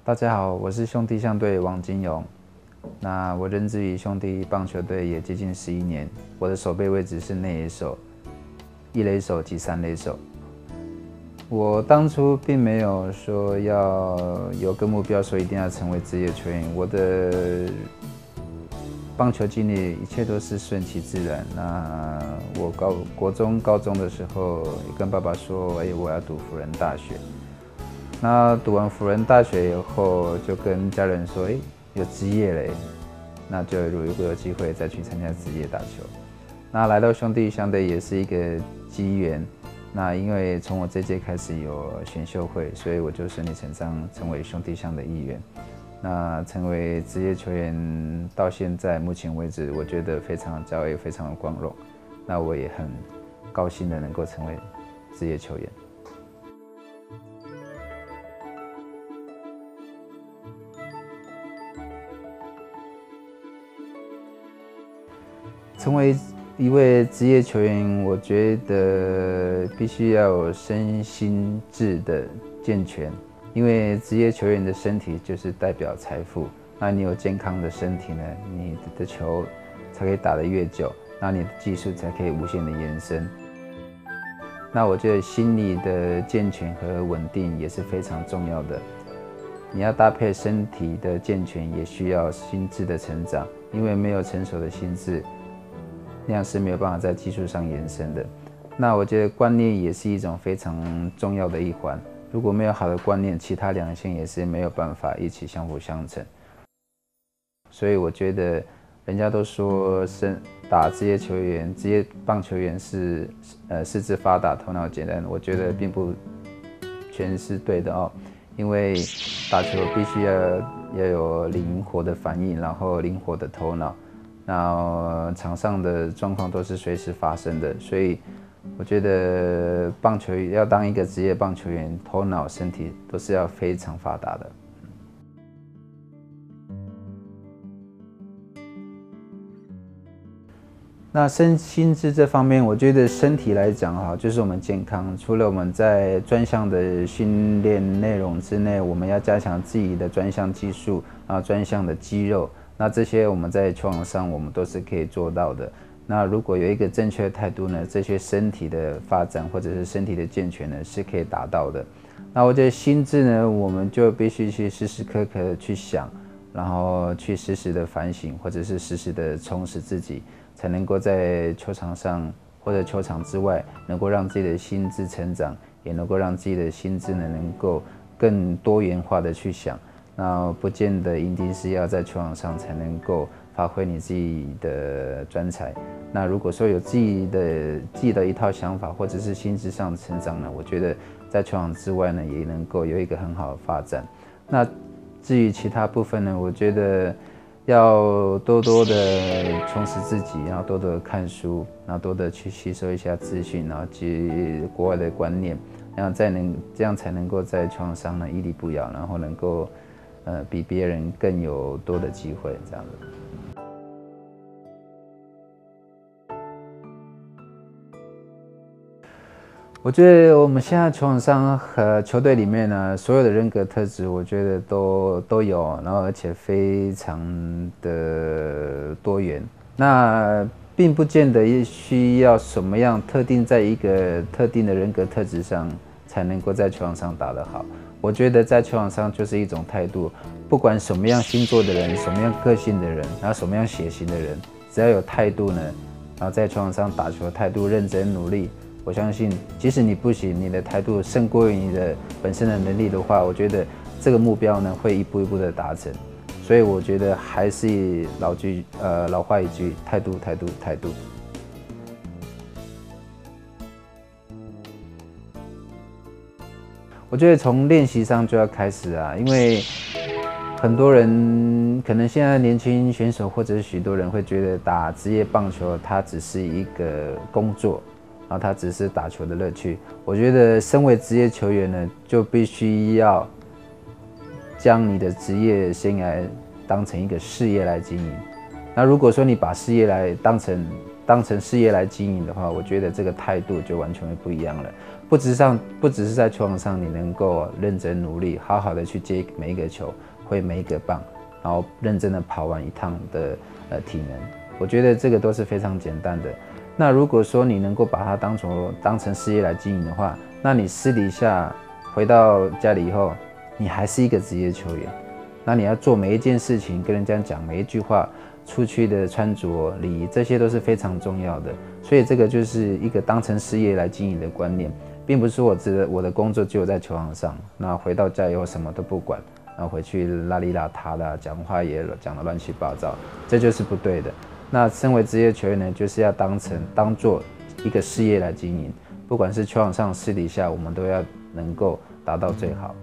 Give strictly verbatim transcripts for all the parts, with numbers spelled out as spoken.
大家好，我是兄弟象队王金勇。那我任职于兄弟棒球队也接近十一年，我的守备位置是内野手、一垒手及三垒手。我当初并没有说要有个目标，说一定要成为职业球员。我的棒球经历一切都是顺其自然。那我高国中、高中的时候，也跟爸爸说：“哎，我要读辅仁大学。”那读完辅仁大学以后，就跟家人说：“哎，有职业嘞，那就如果有机会再去参加职业打球。”那来到兄弟象队也是一个机缘。那因为从我这届开始有选秀会，所以我就顺理成章成为兄弟象的一员。那成为职业球员到现在目前为止，我觉得非常的骄傲，也非常的光荣。那我也很高兴的能够成为职业球员。成为一位职业球员，我觉得必须要有身心智的健全，因为职业球员的身体就是代表财富。那你有健康的身体呢，你的球才可以打得越久，那你的技术才可以无限的延伸。那我觉得心理的健全和稳定也是非常重要的。你要搭配身体的健全，也需要心智的成长，因为没有成熟的心智，那样是没有办法在技术上延伸的。那我觉得观念也是一种非常重要的一环。如果没有好的观念，其他两项也是没有办法一起相辅相成。所以我觉得，人家都说生打职业球员、职业棒球员是呃四肢发达、头脑简单。我觉得并不全是对的哦，因为打球必须要要有灵活的反应，然后灵活的头脑。那场上的状况都是随时发生的，所以我觉得棒球要当一个职业棒球员，头脑、身体都是要非常发达的。那身心智这方面，我觉得身体来讲哈，就是我们健康。除了我们在专项的训练内容之内，我们要加强自己的专项技术啊，专项的肌肉。那这些我们在球场上我们都是可以做到的。那如果有一个正确的态度呢，这些身体的发展或者是身体的健全呢，是可以达到的。那我觉得心智呢，我们就必须去时时刻刻的去想，然后去时时的反省，或者是时时的充实自己，才能够在球场上或者球场之外，能够让自己的心智成长，也能够让自己的心智呢，能够更多元化的去想。那不见得一定是要在球场上才能够发挥你自己的专才。那如果说有自己的自己的一套想法，或者是心智上的成长呢，我觉得在球场之外呢，也能够有一个很好的发展。那至于其他部分呢，我觉得要多多的充实自己，然后多多的看书，然后多的去吸收一下资讯，然后及国外的观念，然后再能这样才能够在球场上呢屹立不摇，然后能够。呃，比别人更有多的机会，这样子。我觉得我们现在球场上和球队里面呢，所有的人格特质，我觉得都都有，然后而且非常的多元。那并不见得需要什么样特定在一个特定的人格特质上才能够在球场上打得好。我觉得在球场上就是一种态度，不管什么样星座的人，什么样个性的人，然后什么样血型的人，只要有态度呢，然后在球场上打球态度认真努力，我相信即使你不行，你的态度胜过于你的本身的能力的话，我觉得这个目标呢会一步一步的达成。所以我觉得还是老句呃老话一句，态度态度态度。我觉得从练习上就要开始啊，因为很多人可能现在年轻选手或者是许多人会觉得打职业棒球它只是一个工作，然后它只是打球的乐趣。我觉得身为职业球员呢，就必须要将你的职业生涯当成一个事业来经营。那如果说你把事业来当成当成事业来经营的话，我觉得这个态度就完全会不一样了。不不只上不只是在球场上，你能够认真努力，好好的去接每一个球，挥每一个棒，然后认真的跑完一趟的呃体能，我觉得这个都是非常简单的。那如果说你能够把它当成当成事业来经营的话，那你私底下回到家里以后，你还是一个职业球员。那你要做每一件事情，跟人家讲每一句话，出去的穿着礼仪，这些都是非常重要的。所以这个就是一个当成事业来经营的观念，并不是我只的我的工作只有在球场上，那回到家以后什么都不管，然后回去邋里邋遢的，讲话也讲得乱七八糟，这就是不对的。那身为职业球员呢，就是要当成当做一个事业来经营，不管是球场上、私底下，我们都要能够达到最好。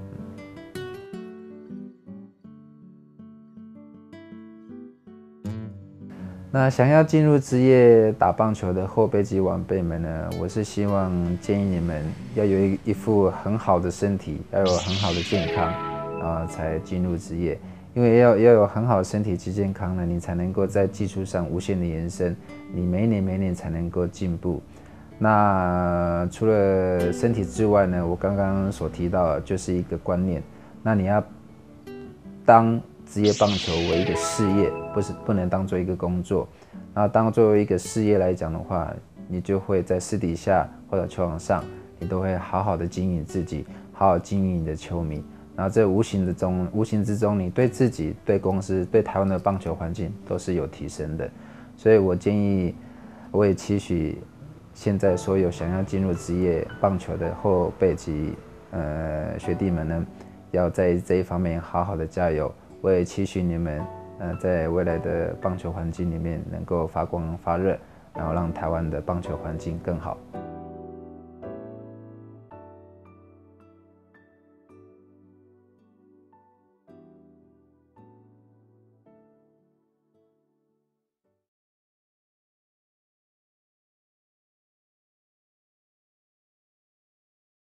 那想要进入职业打棒球的后辈及晚辈们呢，我是希望建议你们要有一一副很好的身体，要有很好的健康，啊，才进入职业。因为要要有很好的身体及健康呢，你才能够在技术上无限的延伸，你每一年每一年才能够进步。那除了身体之外呢，我刚刚所提到的就是一个观念，那你要当职业棒球为一个事业，不是不能当做一个工作。那当作为一个事业来讲的话，你就会在私底下或者球场上，你都会好好的经营自己，好好经营你的球迷。然后这无形的中，无形之中，你对自己、对公司、对台湾的棒球环境都是有提升的。所以我建议，我也期许现在所有想要进入职业棒球的后辈及呃学弟们呢，要在这一方面好好的加油。我也期许你们，呃，在未来的棒球环境里面能够发光发热，然后让台湾的棒球环境更好。